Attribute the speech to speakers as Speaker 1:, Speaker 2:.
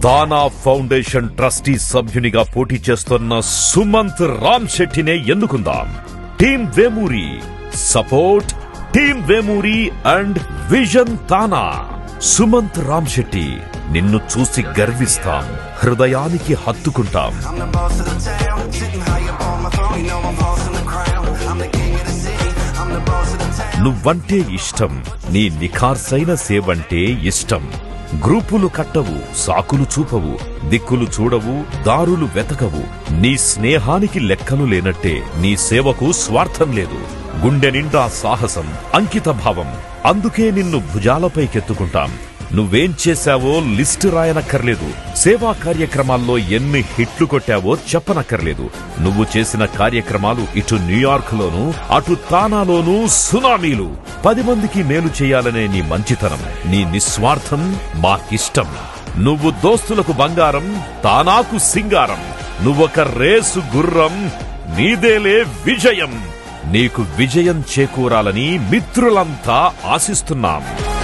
Speaker 1: దానా foundation trustee సభ్యునిగా పోటీ చేస్తున్న సుమంత్ రామ్ శెట్టినే ఎన్నుకుందాం. Team Vemuri support team Vemuri and vision దానా. సుమంత్ రామ్ శెట్టి, నిన్ను చూసి గర్విస్తాం, హృదయానికి హత్తుకుంటాం. నువ్వంటే ఇష్టం, నీ నిఖార్సైన సేవంటే ఇష్టం. గ్రూపులు కట్టవు, సాకులు చూపవు, దిక్కులు చూడవు, దారులు వెతకవు. నీ స్నేహానికి లెక్కలు లేనట్టే నీ సేవకు స్వార్థం లేదు. గుండె నిండా సాహసం, అంకిత భావం. అందుకే నిన్ను భుజాలపైకెత్తుకుంటాం. నువ్వేం చేశావో లిస్టు రాయనక్కర్లేదు. సేవా కార్యక్రమాల్లో ఎన్ని హిట్లు కొట్టావో చెప్పనక్కర్లేదు. నువ్వు చేసిన కార్యక్రమాలు ఇటు న్యూయార్క్ లోనూ అటు తానాలోనూ సునామీలు. 10 మందికి మేలు చేయాలనే నీ మంచితనం, నీ నిస్వార్థం మాకిష్టం. నువ్వు దోస్తులకు బంగారం, తానాకు సింగారం. నువ్వొక రేసు గుర్రం, నీదేలే విజయం. నీకు విజయం చేకూరాలని మిత్రులంతా ఆశిస్తున్నాం.